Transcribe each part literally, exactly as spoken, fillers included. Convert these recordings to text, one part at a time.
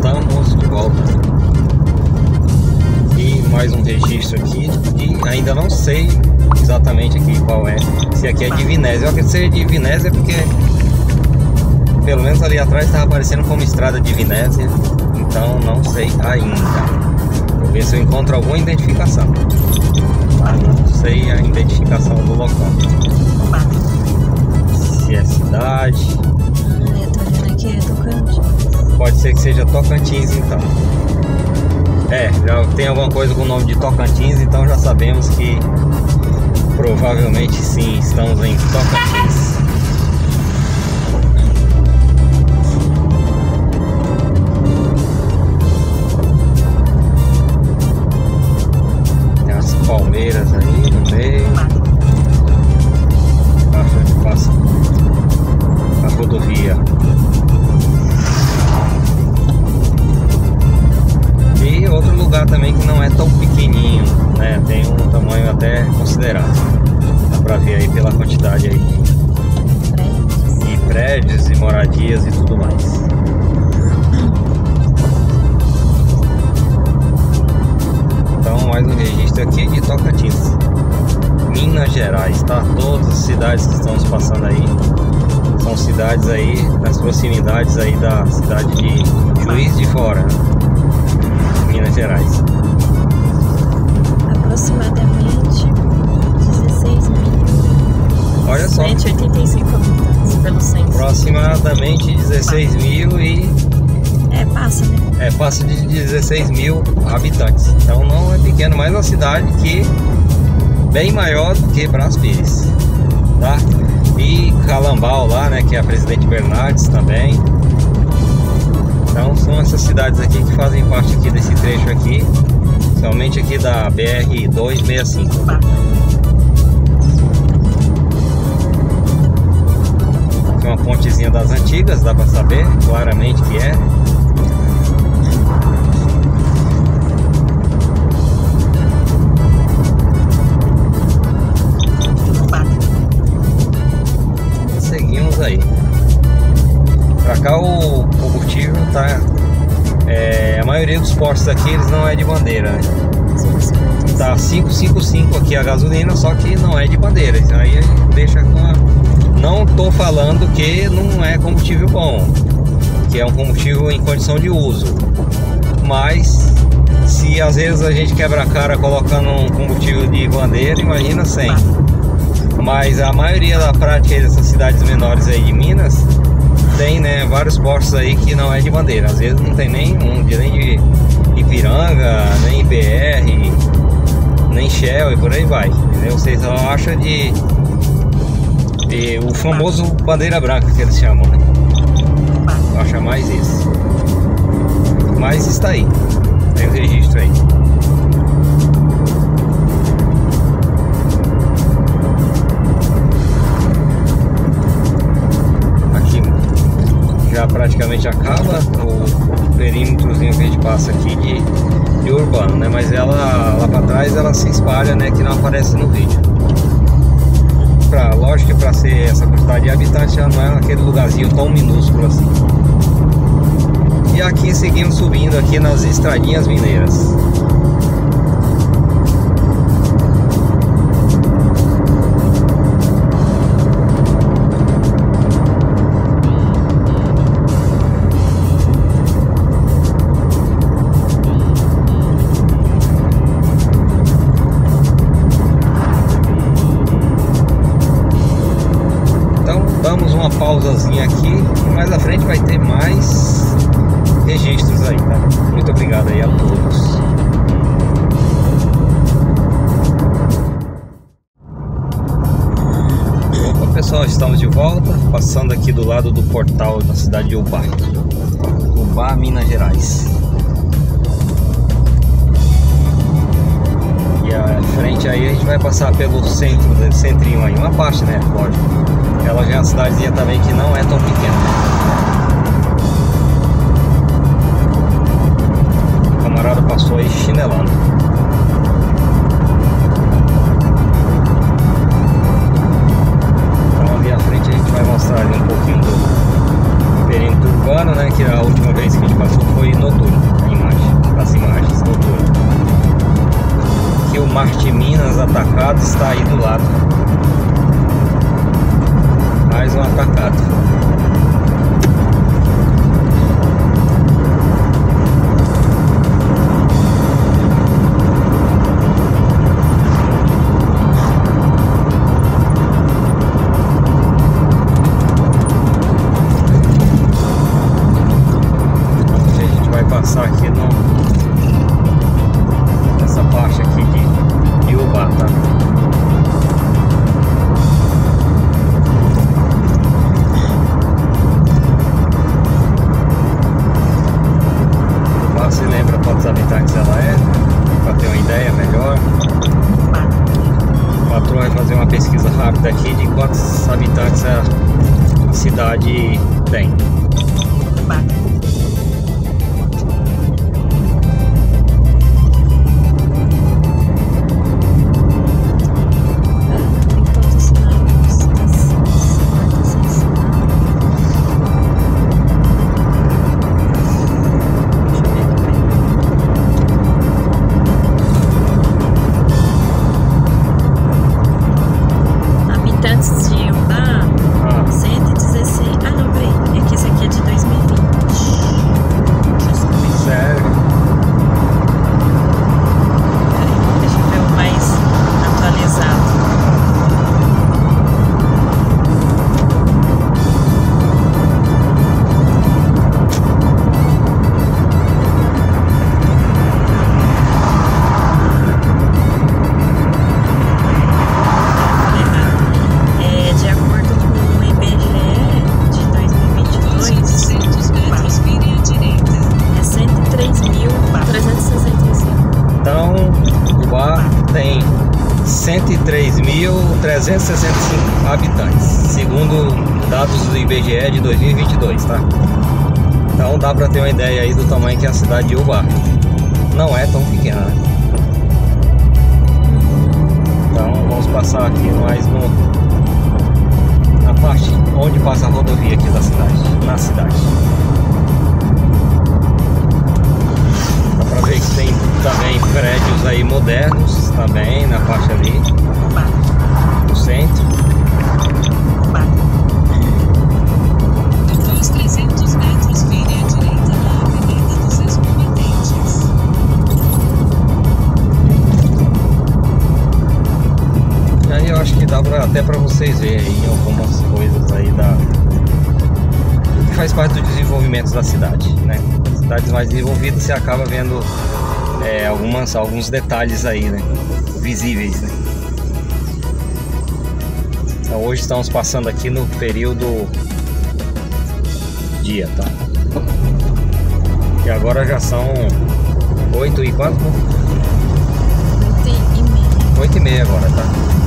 estamos de volta. E mais um registro aqui. E ainda não sei exatamente aqui qual é. Se aqui é de Vinésia. Eu acredito que seja de Vinésia porque pelo menos ali atrás estava aparecendo como estrada de Vinésia. Então não sei ainda. Vou ver se eu encontro alguma identificação. Mas não sei a identificação do local. Se é cidade. Eu tô vendo aqui, é Tocantins. Pode ser que seja Tocantins então. É, já tem alguma coisa com o nome de Tocantins, então já sabemos que provavelmente sim, estamos em Tocantins. Tem as palmeiras aí no meio. Onde passa a rodovia. E outro lugar também que não é tão pequenininho, né? Tem um tamanho até considerável. Dá pra ver aí pela quantidade aí de, de prédios e moradias e tudo mais. Então mais um registro aqui de Tocantins, Minas Gerais, tá? Todas as cidades que estamos passando aí são cidades aí nas proximidades aí da cidade de Juiz de Fora, né? Minas Gerais. Aproximadamente dezesseis mil. Olha só. cento e oitenta e cinco habitantes pelo censo. Aproximadamente dezesseis mil e... É, passa, né? É, passa de dezesseis mil habitantes. Então não é pequeno, mas é uma cidade que bem maior do que Brás Pires, tá? E Calambau lá, né, que é a Presidente Bernardes também. Então são essas cidades aqui que fazem parte aqui desse trecho aqui, somente aqui da B R duzentos e sessenta e cinco. Tem uma pontezinha das antigas, dá pra saber claramente que é. Seguimos aí. Pra cá o combustível tá... É, a maioria dos postos aqui eles não é de bandeira, né? Tá cinco e cinquenta e cinco aqui a gasolina, só que não é de bandeira. Isso aí a gente deixa com a... Não tô falando que não é combustível bom, que é um combustível em condição de uso. Mas se às vezes a gente quebra a cara colocando um combustível de bandeira, imagina sem. Mas a maioria da prática dessas cidades menores aí de Minas tem, né, vários postos aí que não é de bandeira. Às vezes não tem nem um, nem de Ipiranga, nem B R, nem Shell e por aí vai, entendeu? Você só acha de, de o famoso bandeira branca que eles chamam, né? Acha mais isso. Mas está aí, tem o registro aí. Já praticamente acaba o perímetrozinho que a gente passa aqui de, de urbano, né? Mas ela lá para trás ela se espalha, né? Que não aparece no vídeo. Pra, lógico que para ser essa quantidade de habitantes já não é aquele lugarzinho tão minúsculo assim. E aqui seguimos subindo aqui nas estradinhas mineiras. Damos uma pausazinha aqui e mais à frente vai ter mais registros aí, tá? Muito obrigado aí a todos. Opa pessoal, estamos de volta, passando aqui do lado do portal da cidade de Ubá, Ubá, Minas Gerais. E à frente aí a gente vai passar pelo centro, centrinho aí, uma parte, né? Lógico. Ela já é uma cidadezinha também que não é tão pequena. O camarada passou aí chinelando. Então ali à frente a gente vai mostrar ali um pouquinho do perímetro urbano, né? Que a última vez que a gente passou foi noturno. atacado está aí do lado. Mais um atacado. Passar aqui no, nessa parte aqui de, de Ubá, tá? Ubá, se lembra quantos habitantes ela é? Para ter uma ideia melhor. O patrão vai fazer uma pesquisa rápida aqui de quantos habitantes a, a cidade tem. cento e três mil trezentos e sessenta e cinco habitantes, segundo dados do I B G E de dois mil e vinte e dois, tá? Então dá pra ter uma ideia aí do tamanho que é a cidade de Ubá. Não é tão pequena, né? Então vamos passar aqui mais no, na parte onde passa a rodovia aqui da cidade, na cidade. Dá pra ver que tem também prédios aí modernos também na parte ali do centro. Após trezentos metros, vire à direita na Avenida dos Ex-Combatentes. E aí eu acho que dá pra, até para vocês verem aí algumas coisas aí da que faz parte do desenvolvimento da cidade, né? Cidades mais desenvolvidas você acaba vendo é, algumas, alguns detalhes aí, né? Visíveis, né? Então hoje estamos passando aqui no período dia, tá? E agora já são oito e quanto? Oito e meia. Oito e meia agora, tá?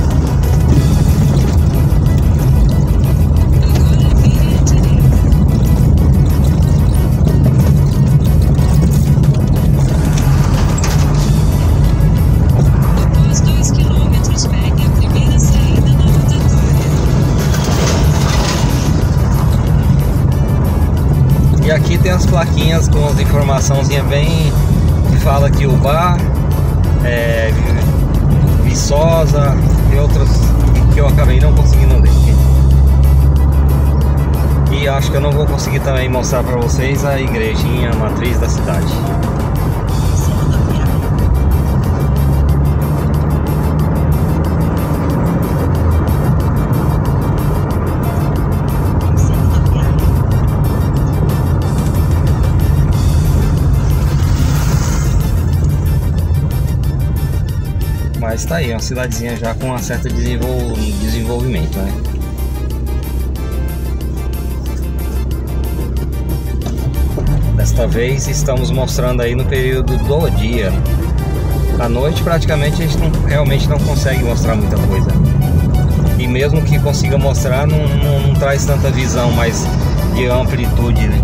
E aqui tem as plaquinhas com as informaçãozinhas bem que fala que Ubá, é, Viçosa e outras que eu acabei não conseguindo ler. E acho que eu não vou conseguir também mostrar para vocês a igrejinha, a matriz da cidade. Mas tá aí, uma cidadezinha já com uma certa desenvol... desenvolvimento, né? Desta vez estamos mostrando aí no período do dia. À noite praticamente a gente não, realmente não consegue mostrar muita coisa. E mesmo que consiga mostrar, não, não, não traz tanta visão mais de amplitude, né?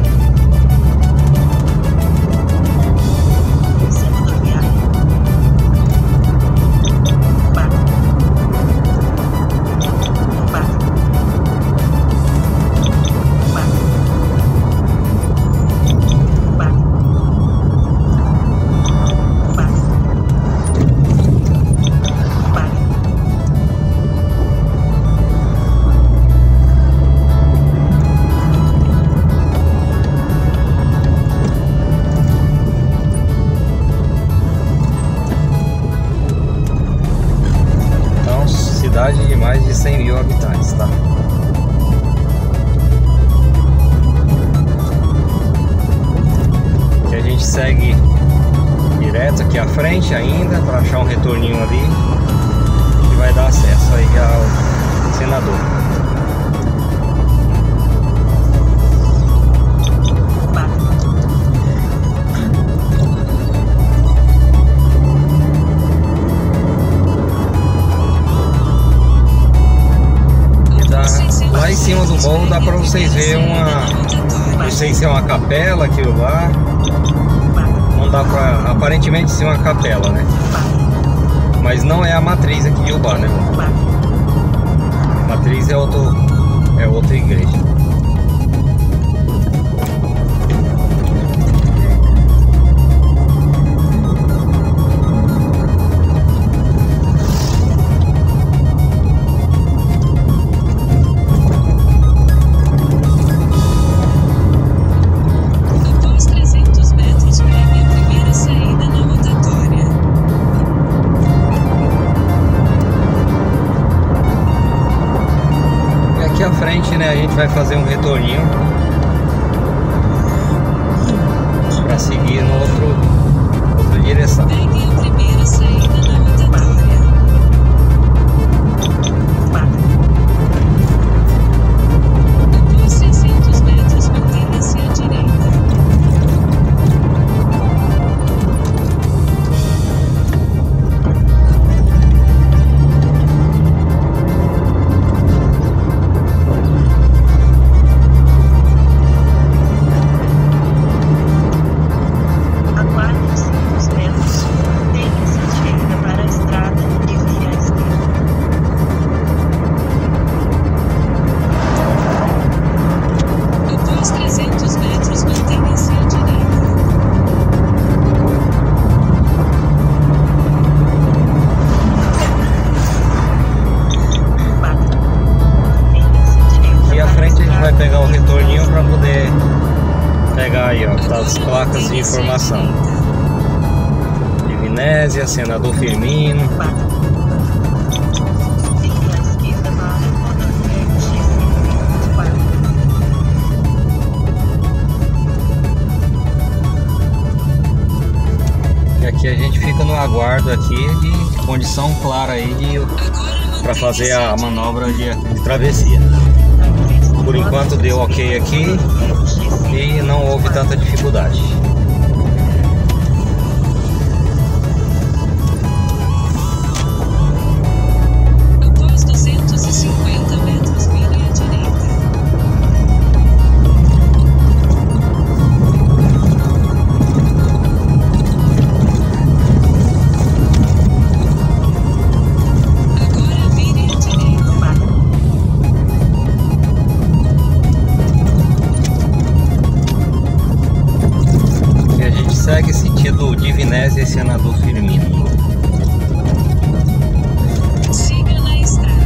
cem mil habitantes, tá? E a gente segue direto aqui à frente ainda para achar um retorninho ali que vai dar acesso aí ao senador. Lá em cima do morro dá pra vocês verem uma... Não sei se é uma capela aquilo lá. Não dá pra... Aparentemente sim, uma capela, né? Mas não é a matriz aqui de Ubá, né? A matriz é, outro... é outra igreja. Aqui à frente, né, a gente vai fazer um retorninho para seguir no outro outra direção. Pegue a primeira saída na rotatória. Após seiscentos metros, mantenha-se à direita. Vai pegar o retorninho para poder pegar aí, ó, tá as placas de informação. Divinésia, Senador Firmino. E aqui a gente fica no aguardo aqui de condição clara aí de para fazer a manobra de, de travessia. Por enquanto deu ok aqui e não houve tanta dificuldade. Após duzentos e cinquenta metros, vire à direita. Agora vire à direita. Segue sentido Divinésia e Senador Firmino. Siga na estrada.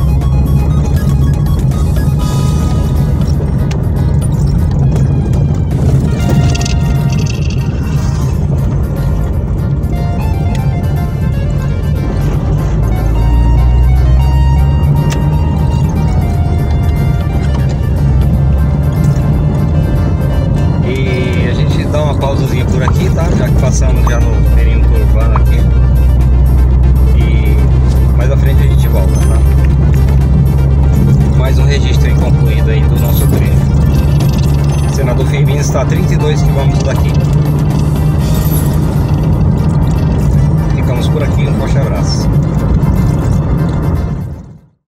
Pausazinha por aqui, tá? Já que passamos já no perímetro urbano aqui. E mais à frente a gente volta, tá? Mais um registro aí concluído aí do nosso treino. Senador Firmino está a trinta e dois quilômetros daqui. Ficamos por aqui, um forte abraço.